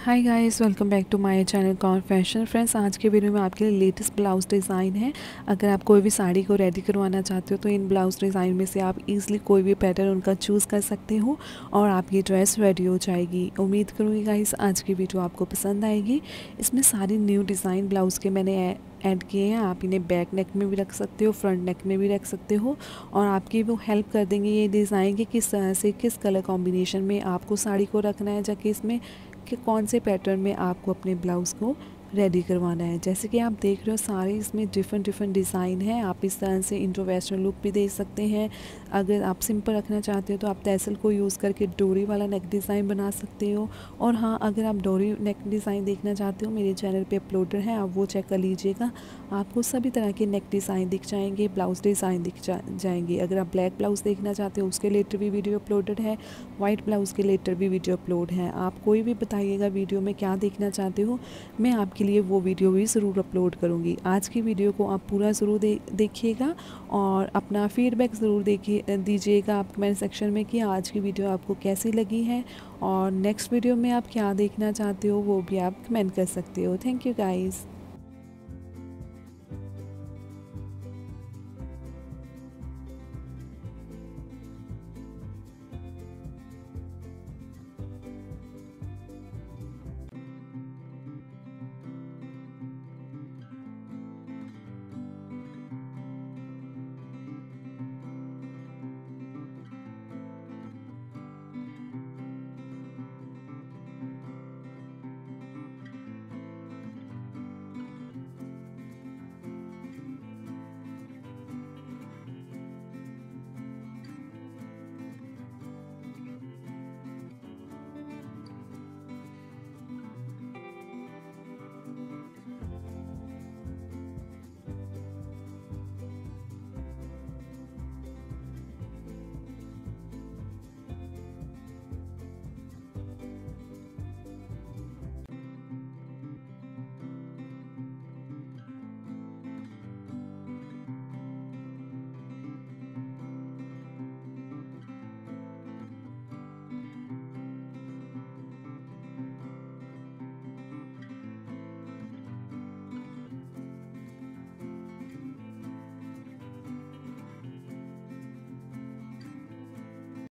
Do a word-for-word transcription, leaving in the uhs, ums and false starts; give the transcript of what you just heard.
Hi guys, welcome back to my channel con fashion. Friends, आज के video में आपके लिए लेटेस्ट ब्लाउज़ डिज़ाइन है। अगर आप कोई भी साड़ी को रेडी करवाना चाहते हो तो इन ब्लाउज़ डिज़ाइन में से आप इजीली कोई भी पैटर्न उनका चूज़ कर सकते हो और आपकी ड्रेस रेडी हो जाएगी। उम्मीद करूँगी गाइस आज की वीडियो आपको पसंद आएगी। इसमें सारे न्यू डिज़ाइन ब्लाउज़ के मैंने ऐड किए हैं। आप इन्हें बैक नेक में भी रख सकते हो, फ्रंट नेक में भी रख सकते हो और आपकी वो हेल्प कर देंगे ये डिज़ाइन कि किस तरह से किस कलर कॉम्बिनेशन में आपको साड़ी को रखना है, जाके इसमें कि कौन से पैटर्न में आपको अपने ब्लाउज़ को रेडी करवाना है। जैसे कि आप देख रहे हो सारे इसमें डिफरेंट डिफरेंट डिज़ाइन है। आप इस तरह से इंडो वेस्टर्न लुक भी दे सकते हैं। अगर आप सिंपल रखना चाहते हो तो आप टैसल को यूज़ करके डोरी वाला नेक डिज़ाइन बना सकते हो। और हाँ, अगर आप डोरी नेक डिज़ाइन देखना चाहते हो मेरे चैनल पे अपलोडेड है, आप वो चेक कर लीजिएगा। आपको सभी तरह के नेक डिज़ाइन दिख जाएंगे, ब्लाउज़ डिज़ाइन दिख जा, जाएंगे। अगर आप ब्लैक ब्लाउज़ देखना चाहते हो उसके रिलेटेड भी वीडियो अपलोडेड है, वाइट ब्लाउज़ के रिलेटेड भी वीडियो अपलोड है। आप कोई भी बताइएगा वीडियो में क्या देखना चाहते हो, मैं आपके लिए वो वीडियो भी ज़रूर अपलोड करूँगी। आज की वीडियो को आप पूरा ज़रूर दे, देखिएगा और अपना फीडबैक ज़रूर देखिए दीजिएगा आप कमेंट सेक्शन में कि आज की वीडियो आपको कैसी लगी है और नेक्स्ट वीडियो में आप क्या देखना चाहते हो वो भी आप कमेंट कर सकते हो। Thank you guys.